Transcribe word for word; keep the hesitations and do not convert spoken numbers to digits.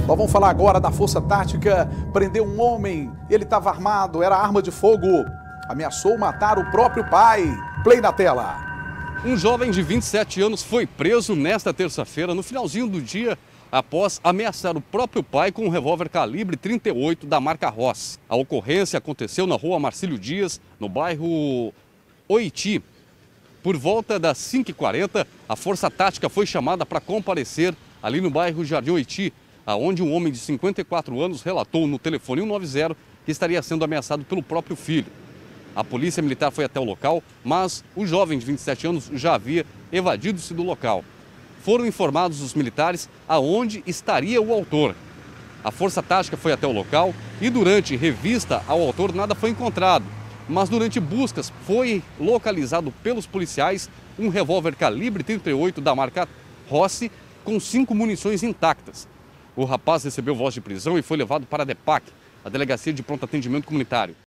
Nós vamos falar agora da Força Tática. Prendeu um homem, ele estava armado, era arma de fogo. Ameaçou matar o próprio pai. Play na tela. Um jovem de vinte e sete anos foi preso nesta terça-feira, no finalzinho do dia, após ameaçar o próprio pai com um revólver calibre trinta e oito da marca Ross. A ocorrência aconteceu na rua Marcílio Dias, no bairro Oiti. Por volta das cinco e quarenta, a Força Tática foi chamada para comparecer ali no bairro Jardim Oiti, onde um homem de cinquenta e quatro anos relatou no telefone cento e noventa que estaria sendo ameaçado pelo próprio filho. A polícia militar foi até o local, mas o jovem de vinte e sete anos já havia evadido-se do local. Foram informados os militares aonde estaria o autor. A Força Tática foi até o local e durante revista ao autor nada foi encontrado. Mas durante buscas foi localizado pelos policiais um revólver calibre trinta e oito da marca Rossi com cinco munições intactas. O rapaz recebeu voz de prisão e foi levado para a DEPAC, a Delegacia de Pronto Atendimento Comunitário.